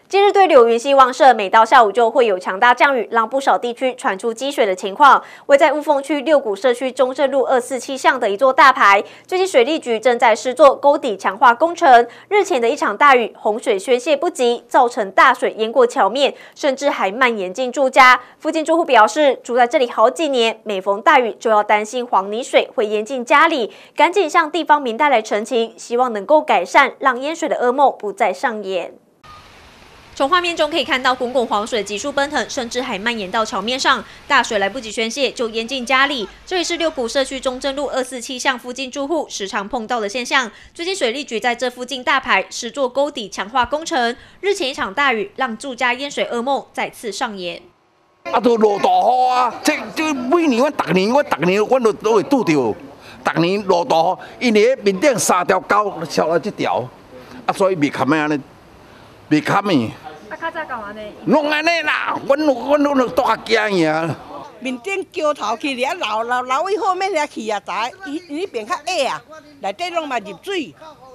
今日对流云系旺盛，每到下午就会有强大降雨，让不少地区传出积水的情况。位在雾峰区六股社区中正路247巷的一座大排，最近水利局正在施作沟底强化工程。日前的一场大雨，洪水宣泄不及，造成大水淹过桥面，甚至还蔓延进住家。附近住户表示，住在这里好几年，每逢大雨就要担心黄泥水会淹进家里，赶紧向地方民代来澄清，希望能够改善，让淹水的噩梦不再上演。从画面中可以看到，滚滚黄水急速奔腾，甚至还蔓延到桥面上。大水来不及宣泄，就淹进家里。这里是六股社区中正路247巷附近住户时常碰到的现象。最近水利局在这附近大排施作沟底强化工程。日前一场大雨，让住家淹水噩梦再次上演。 都落大雨啊！这每年逐年我都会拄到，逐年落大雨，因为面顶3条沟烧到这条，所以袂堪安尼，袂堪的。 较早干嘛呢？ 拢安尼啦，阮都多较惊呀。 面顶桥头去咧，流去后面遐去啊，知？伊边较矮啊，内底拢嘛入水。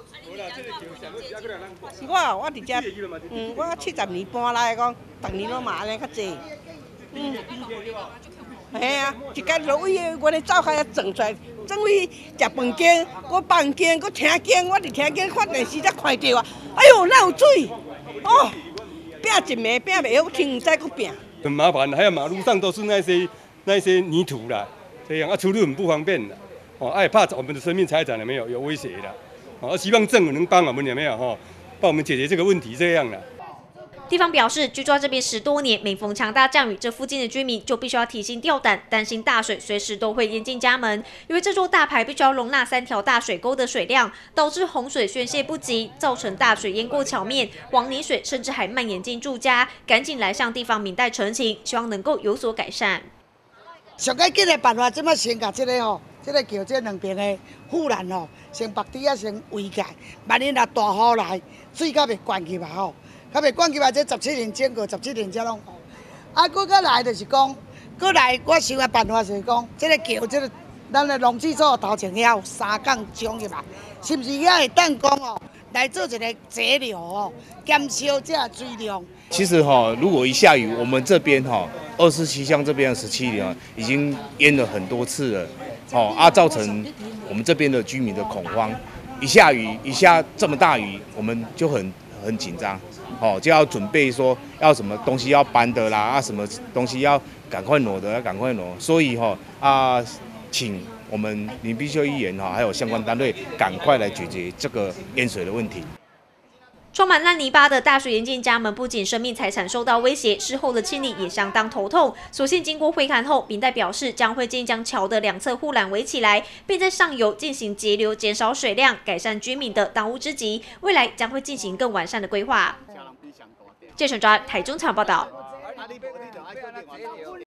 我伫遮，我70年搬来讲，逐年拢嘛安尼较济。嘿啊，一间落雨，阮咧走开撞出来，转去食饭间，我房间，我厅间，我伫厅间看电视才看到啊！哎呦，哪有水？哦！拼一暝拼袂好，天唔知佫拼。 很麻烦，还有马路上都是那些泥土啦，这样出入很不方便的。也怕我们的生命财产有没有威胁的。希望政府能帮我们有没有帮我们解决这个问题这样的。 地方表示，居住在这边10多年，每逢强大降雨，这附近的居民就必须要提心吊胆，担心大水随时都会淹进家门。因为这座大排必须要容纳3条大水沟的水量，导致洪水宣泄不及，造成大水淹过桥面，黄泥水甚至还蔓延进住家。赶紧来向地方民代澄清，希望能够有所改善。 上该紧的办法，即马先把这个桥这两边的护栏先把底下先围起来，万一若大雨来，水甲袂灌去嘛较袂灌起来，这17年经过，17年才拢好。佫来就是讲，佫来我想的办法就是讲，这个桥，咱的农事所头前遐有3杠冲入来，是不是遐会当讲来做一个截流减少这水量？ 其实如果一下雨，我们这边247巷这边的17年已经淹了很多次了，造成我们这边的居民的恐慌。一下雨，一下这么大雨，我们就很紧张。就要准备说要什么东西要搬的啦，什么东西要赶快挪的，要赶快挪。所以请我们林必修议员还有相关单位赶快来解决这个淹水的问题。 充满烂泥巴的大水淹进家门，不仅生命财产受到威胁，事后的清理也相当头痛。所幸经过会勘后，民代表示将会建议将桥的2侧护栏围起来，并在上游进行截流，减少水量，改善居民的当务之急。未来将会进行更完善的规划。谢晨专台中采访报道。